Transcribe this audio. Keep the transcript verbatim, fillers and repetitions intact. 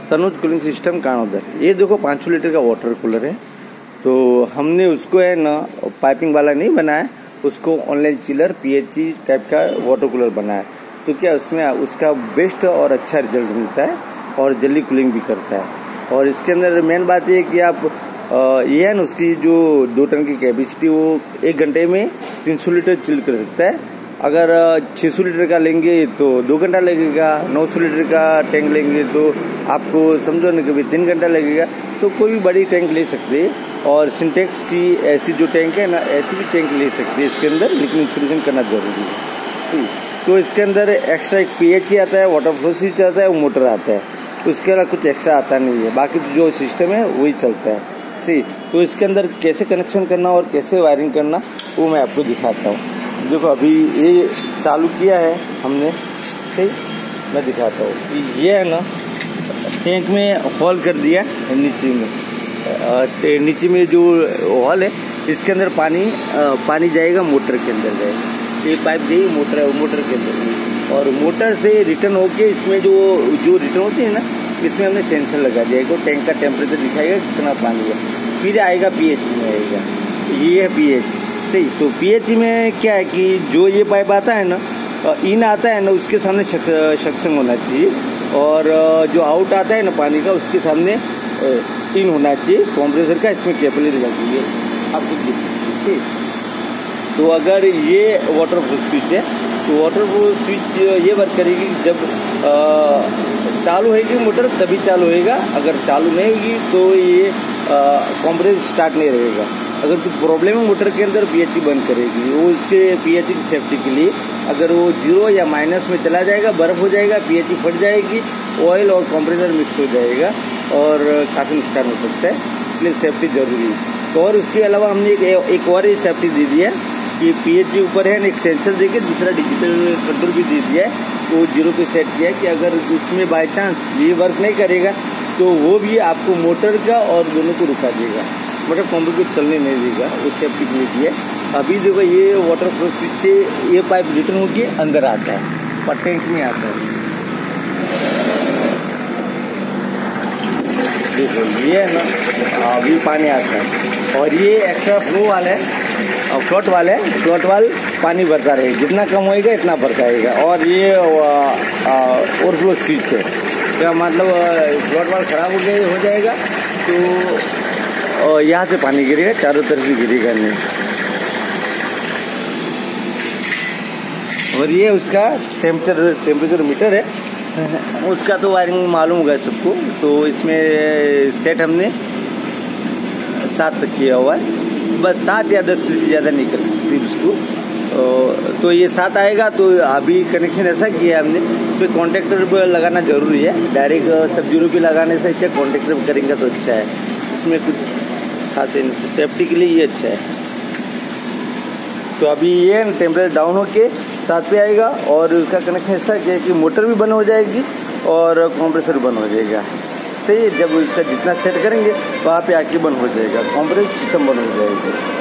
Tanuj cooling system कानोदर। ये देखो पाँच सौ लीटर का वाटर कूलर है। तो हमने उसको है ना पाइपिंग वाला नहीं बनाया, उसको ऑनलाइन चिलर पीएचई टाइप का वाटर कूलर बनाया। तो क्या उसमें उसका बेस्ट और अच्छा रिजल्ट मिलता है और जल्दी कूलिंग भी करता है। और इसके अंदर मेन बात ये है कि आप ये है ना उसकी जो दो टन की कैपेसिटी वो एक घंटे में तीन सौ लीटर चिल कर सकता है। अगर छह सौ लीटर का लेंगे तो दो घंटा लगेगा, नौ सौ लीटर का टैंक लेंगे तो आपको समझो ना कभी तीन घंटा लगेगा। तो कोई भी बड़ी टैंक ले सकते हैं और सिंटेक्स की ऐसी जो टैंक है ना ऐसी भी टैंक ले सकते हैं इसके अंदर, लेकिन इंस्टॉलेशन करना जरूरी है। तो इसके अंदर एक्स्ट्रा एक पीएचई आता है, वाटर फ्लो स्विच आता है, मोटर आता है, उसके अलावा कुछ एक्स्ट्रा आता नहीं है। बाकी जो सिस्टम है वही चलता है। सही, तो इसके अंदर कैसे कनेक्शन करना और कैसे वायरिंग करना वो मैं आपको दिखाता हूँ। देखो अभी ये चालू किया है हमने, ठीक, मैं दिखाता हूँ कि ये है ना टैंक में होल कर दिया नीचे में, नीचे में जो होल है इसके अंदर पानी पानी जाएगा, मोटर के अंदर जाएगा। ये पाइप गई मोटर है, मोटर के अंदर, और मोटर से रिटर्न होके इसमें जो जो रिटर्न होती है ना इसमें हमने सेंसर लगा दिया है। टैंक का टेम्परेचर दिखाएगा कितना पानी है, फिर आएगा पीएचई में आएगा। ये है पीएचई। सही, तो पीएचई में क्या है कि जो ये पाइप आता है ना इन आता है ना उसके सामने सक्शन होना चाहिए, और जो आउट आता है ना पानी का उसके सामने इन होना चाहिए कंप्रेसर का। इसमें कैपिलरी लगी है आपको देख सकते हैं। तो अगर ये वाटर प्रूफ स्विच है तो वाटर प्रूफ स्विच ये वर्क करेगी जब आ, चालू होगी मोटर तभी चालू होएगा। अगर चालू नहीं होगी तो ये कंप्रेसर स्टार्ट नहीं रहेगा। अगर कुछ प्रॉब्लम है मोटर के अंदर पीएचई बंद करेगी वो उसके पीएचई की सेफ्टी के लिए। अगर वो जीरो या माइनस में चला जाएगा, बर्फ हो जाएगा, पीएचई फट जाएगी, ऑयल और कंप्रेसर मिक्स हो जाएगा और काफ़ी नुकसान हो सकता है। इसलिए सेफ्टी जरूरी है। तो और उसके अलावा हमने एक, एक और ही सेफ्टी दे दी है कि पीएचई ऊपर है एक सेंसर देके दूसरा डिजिटल कंट्रोल भी दे दिया है। तो जीरो पे सेट किया है कि अगर उसमें बाई चांस ये वर्क नहीं करेगा तो वो भी आपको मोटर का और दोनों को रुका देगा, मतलब कंप्यूटर को चलने नहीं देगा। वो सेफ्टी के लिए दिया है। अभी देखो ये वाटर फ्लो स्विच से ये पाइप रिटर्न होकर अंदर आता है पर टैंक में आता है। देखो ये है ना अभी पानी आता है, और ये एक्स्ट्रा फ्लो वाला है, फ्लोट वाला है। फ्लोट वाल पानी भरता रहेगा, जितना कम होएगा इतना भरता रहेगा। और ये ओवरफ्लो स्विच है, क्या मतलब फ्लोट वाल खराब हो गया हो जाएगा तो और यहाँ से पानी गिरेगा, चारों तरफ भी गिरेगा नहीं। और ये उसका टेम्परेचर टेम्परेचर मीटर है, उसका तो वायरिंग मालूम होगा सबको। तो इसमें सेट हमने सात तक किया हुआ है, बस सात या दस से ज़्यादा नहीं कर सकती उसको। तो ये सात आएगा। तो अभी कनेक्शन ऐसा किया हमने, इसमें कॉन्टेक्टर लगाना जरूरी है। डायरेक्ट सब जीरो पे लगाने से अच्छा कॉन्टेक्टर करेंगे तो अच्छा है। इसमें कुछ खास सेफ्टी के लिए ये अच्छा है। तो अभी ये टेम्परेचर डाउन होके सात पे आएगा, और उसका कनेक्शन ऐसा किया कि मोटर भी बंद हो जाएगी और कंप्रेसर बंद हो जाएगा। सही, जब इसका जितना सेट करेंगे वहाँ पे आके बंद हो जाएगा, कंप्रेसर सिस्टम बंद हो जाएगा।